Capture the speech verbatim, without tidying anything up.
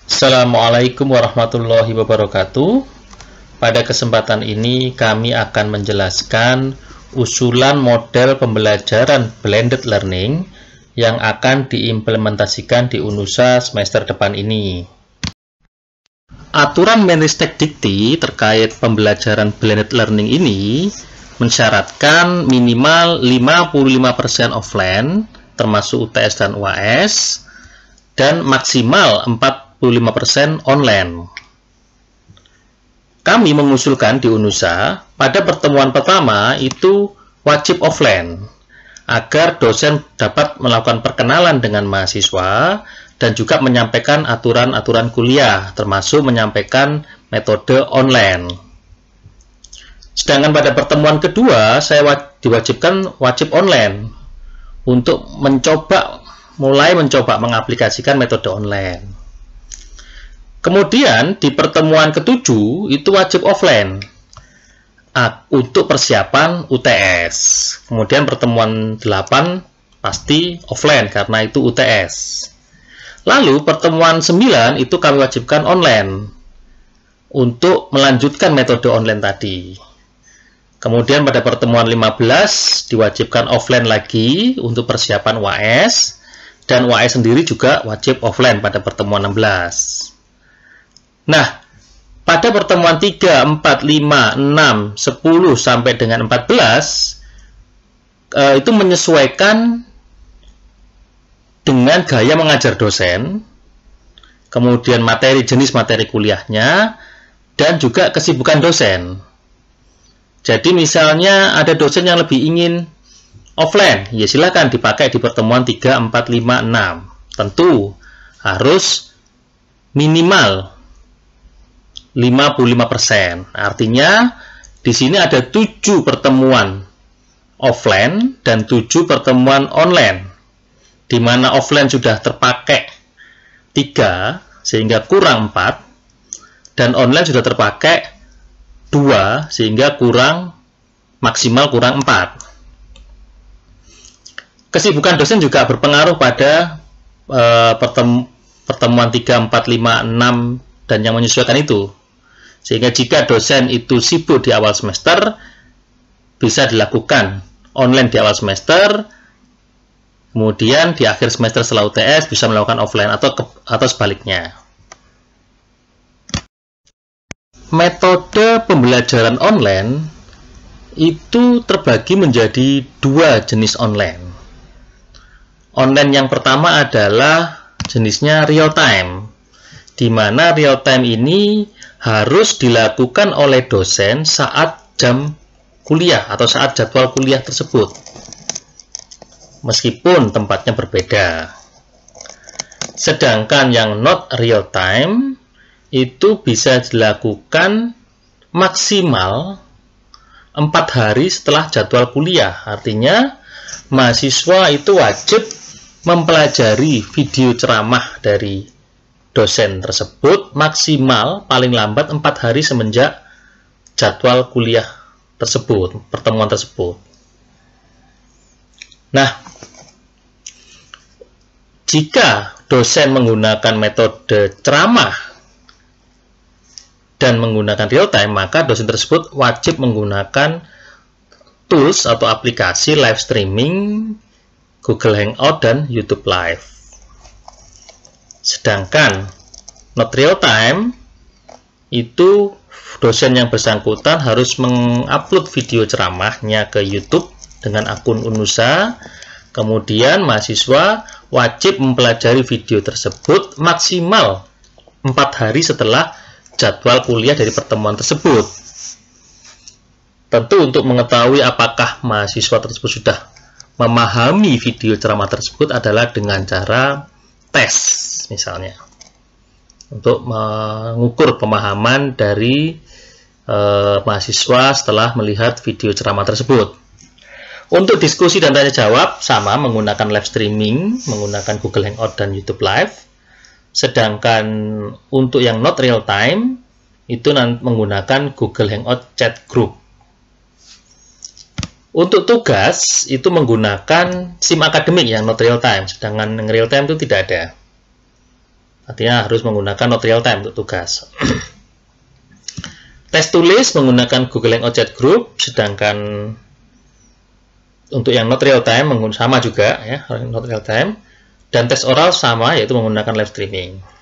Assalamualaikum warahmatullahi wabarakatuh. Pada kesempatan ini kami akan menjelaskan usulan model pembelajaran blended learning yang akan diimplementasikan di UNUSA semester depan ini. Aturan Menristek Dikti terkait pembelajaran blended learning ini mensyaratkan minimal lima puluh lima persen offline termasuk U T S dan U A S dan maksimal empat puluh lima persen online. Kami mengusulkan di UNUSA pada pertemuan pertama itu wajib offline agar dosen dapat melakukan perkenalan dengan mahasiswa dan juga menyampaikan aturan-aturan kuliah termasuk menyampaikan metode online. Sedangkan pada pertemuan kedua saya diwajibkan wajib online untuk mencoba mulai mencoba mengaplikasikan metode online. Kemudian di pertemuan ketujuh itu wajib offline untuk persiapan U T S. Kemudian pertemuan delapan pasti offline karena itu U T S. Lalu pertemuan sembilan itu kami wajibkan online untuk melanjutkan metode online tadi. Kemudian pada pertemuan lima belas diwajibkan offline lagi untuk persiapan U A S, dan U A S sendiri juga wajib offline pada pertemuan enam belas. Nah, pada pertemuan tiga, empat, lima, enam, sepuluh sampai dengan empat belas eh, itu menyesuaikan dengan gaya mengajar dosen, kemudian materi jenis materi kuliahnya, dan juga kesibukan dosen. Jadi misalnya ada dosen yang lebih ingin offline, ya silakan dipakai di pertemuan tiga, empat, lima, enam. Tentu harus minimal lima puluh lima persen. Artinya di sini ada tujuh pertemuan offline dan tujuh pertemuan online. Di mana offline sudah terpakai tiga sehingga kurang empat, dan online sudah terpakai dua sehingga kurang maksimal kurang empat. Kesibukan dosen juga berpengaruh pada uh, pertem pertemuan tiga, empat, lima, enam dan yang menyesuaikan itu. Sehingga jika dosen itu sibuk di awal semester, bisa dilakukan online di awal semester, kemudian di akhir semester setelah U T S bisa melakukan offline atau ke, atau sebaliknya. Metode pembelajaran online itu terbagi menjadi dua jenis online. Online yang pertama adalah jenisnya real time, di mana real time ini harus dilakukan oleh dosen saat jam kuliah atau saat jadwal kuliah tersebut, meskipun tempatnya berbeda. Sedangkan yang not real time itu bisa dilakukan maksimal empat hari setelah jadwal kuliah. Artinya mahasiswa itu wajib mempelajari video ceramah dari dosen tersebut maksimal paling lambat empat hari semenjak jadwal kuliah tersebut, pertemuan tersebut. Nah, jika dosen menggunakan metode ceramah dan menggunakan real time, maka dosen tersebut wajib menggunakan tools atau aplikasi live streaming Google Hangout dan YouTube Live. Sedangkan not real time itu dosen yang bersangkutan harus mengupload video ceramahnya ke YouTube dengan akun UNUSA. Kemudian mahasiswa wajib mempelajari video tersebut maksimal empat hari setelah jadwal kuliah dari pertemuan tersebut. Tentu untuk mengetahui apakah mahasiswa tersebut sudah memahami video ceramah tersebut adalah dengan cara tes, misalnya, untuk mengukur pemahaman dari eh, mahasiswa setelah melihat video ceramah tersebut. Untuk diskusi dan tanya jawab sama menggunakan live streaming, menggunakan Google Hangout dan YouTube Live. Sedangkan untuk yang not real time itu menggunakan Google Hangout Chat Group. Untuk tugas itu menggunakan SIM akademik yang not real time, sedangkan yang real time itu tidak ada. Artinya harus menggunakan not real time untuk tugas. Tes tulis menggunakan Google Hangout Chat Group, sedangkan untuk yang not real time sama juga ya, not real time. Dan tes oral sama, yaitu menggunakan live streaming.